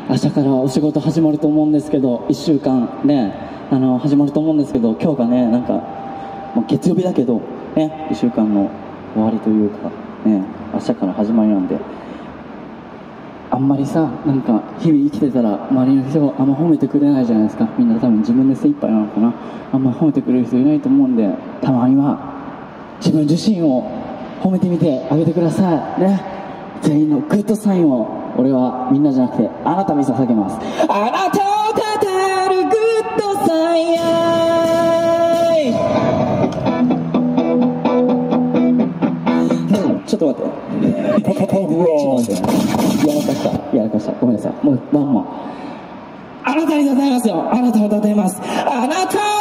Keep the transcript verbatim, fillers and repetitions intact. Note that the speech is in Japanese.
明日からお仕事始まると思うんですけど、いっしゅうかんね、あの始まると思うんですけど、今日がね、なんか、まあ、月曜日だけど、ね、いっしゅうかんの終わりというか、ね、明日から始まりなんで、あんまりさ、なんか日々生きてたら周りの人があんま褒めてくれないじゃないですか。みんな多分自分で精一杯なのかな。あんまり褒めてくれる人いないと思うんで、たまには自分自身を褒めてみてあげてくださいね。全員のグッドサインを俺はみんなじゃなくてあなたに捧げます。あなたを語るグッドサイン、ちょっと待って。ちょっと待って。やらかした。やらかした。ごめんなさい。もうワンマン。あなたに称えますよ。あなたを称えます。あなた